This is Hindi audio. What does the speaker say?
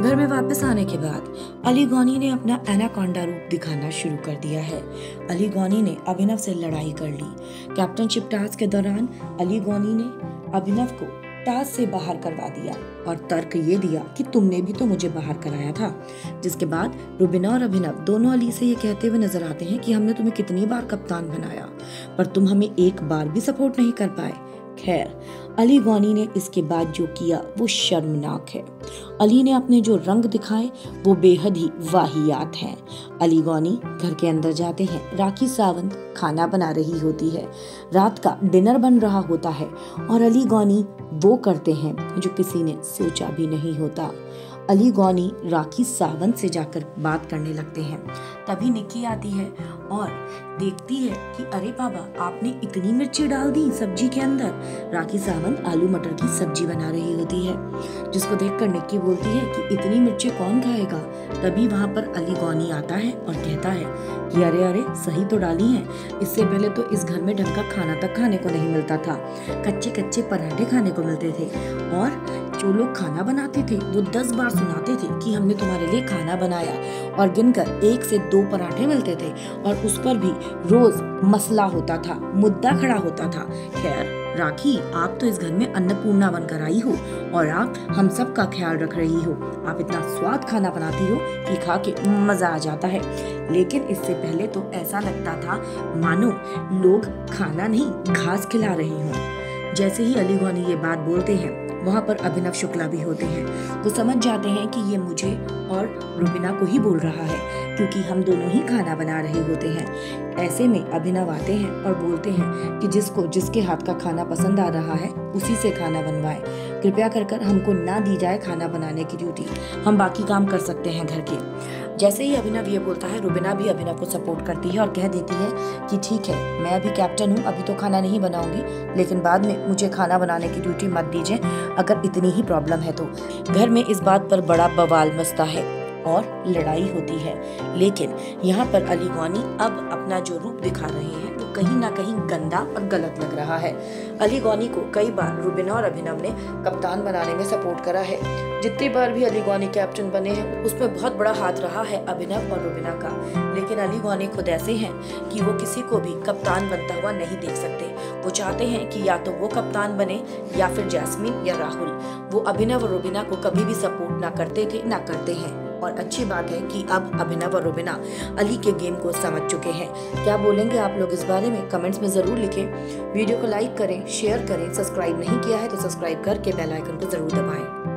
घर में वापस आने के बाद अली गौनी ने अपना एनाकोंडा रूप दिखाना शुरू कर दिया है। अली गौनी ने अभिनव से लड़ाई कर ली। कैप्टनशिप टास्क के दौरान अली गौनी ने अभिनव को टास्क से बाहर करवा दिया और तर्क ये दिया कि तुमने भी तो मुझे बाहर कराया था। जिसके बाद रुबीना और अभिनव दोनों अली से ये कहते हुए नजर आते हैं कि हमने तुम्हें कितनी बार कप्तान बनाया पर तुम हमें एक बार भी सपोर्ट नहीं कर पाए। खैर, अली गौनी ने इसके बाद जो किया वो शर्मनाक है। अली ने अपने जो रंग दिखाए वो बेहद ही वाहियात हैं। अली गौनी घर के अंदर जाते हैं। राखी सावंत खाना बना रही होती है। रात का डिनर बन रहा होता है और अली गौनी वो करते हैं जो किसी ने सोचा भी नहीं होता। अली गौनी राखी सावंत से जाकर बात करने लगते हैं। तभी निक्की आती है और देखती है कि अरे बाबा, आपने इतनी मिर्ची डाल दी सब्जी के अंदर। राखी सावंत आलू मटर की सब्जी बना रही होती है, जिसको देखकर निक्की बोलती है कि इतनी मिर्ची कौन खाएगा। तभी वहाँ पर अली गौनी आता है और कहता है कि अरे अरे, सही तो डाली हैं। इससे पहले तो इस घर में ढंग का खाना तक खाने को नहीं मिलता था। कच्चे कच्चे पराठे खाने को मिलते थे और जो लोग खाना बनाते थे वो 10 बार सुनाते थे कि हमने तुम्हारे लिए खाना बनाया और गिनकर 1 से 2 पराठे मिलते थे और उस पर भी रोज मसला होता था, मुद्दा खड़ा होता था। खैर राखी, आप तो इस घर में अन्नपूर्णा बनकर आई हो और आप हम सब का ख्याल रख रही हो। आप इतना स्वाद खाना बनाती हो कि खा के मजा आ जाता है। लेकिन इससे पहले तो ऐसा लगता था मानो लोग खाना नहीं घास खिला रहे हों। जैसे ही अली गौनी ये बात बोलते हैं वहाँ पर अभिनव शुक्ला भी होते हैं। वो समझ जाते हैं कि ये मुझे और रुबीना को ही बोल रहा है क्योंकि हम दोनों ही खाना बना रहे होते हैं। ऐसे में अभिनव आते हैं और बोलते हैं कि जिसको जिसके हाथ का खाना पसंद आ रहा है उसी से खाना बनवाएं। कृपया कर हमको ना दी जाए खाना बनाने की ड्यूटी, हम बाकी काम कर सकते हैं घर के। जैसे ही अभिनव ये बोलता है, रुबीना भी अभिनव को सपोर्ट करती है और कह देती है कि ठीक है, मैं अभी कैप्टन हूँ, अभी तो खाना नहीं बनाऊंगी, लेकिन बाद में मुझे खाना बनाने की ड्यूटी मत दीजिए अगर इतनी ही प्रॉब्लम है तो। घर में इस बात पर बड़ा बवाल मचता है और लड़ाई होती है। लेकिन यहाँ पर अली गौनी अब अपना जो रूप दिखा रहे हैं वो कहीं ना कहीं गंदा और गलत लग रहा है। अली गौनी को कई बार रुबीना और अभिनव ने कप्तान बनाने में सपोर्ट करा है। जितनी बार भी अली गौनी कैप्टन बने हैं उसमें बहुत बड़ा हाथ रहा है अभिनव और रुबीना का। लेकिन अली गौनी खुद ऐसे हैं कि वो किसी को भी कप्तान बनता हुआ नहीं देख सकते। वो चाहते हैं कि या तो वो कप्तान बने या फिर जैस्मीन या राहुल। वो अभिनव और रुबीना को कभी भी सपोर्ट ना करते थे ना करते हैं। और अच्छी बात है कि अब अभिनव और रुबीना अली के गेम को समझ चुके हैं। क्या बोलेंगे आप लोग इस बारे में? कमेंट्स में जरूर लिखें। वीडियो को लाइक करें, शेयर करें, सब्सक्राइब नहीं किया है तो सब्सक्राइब करके बेल आइकन को जरूर दबाएं।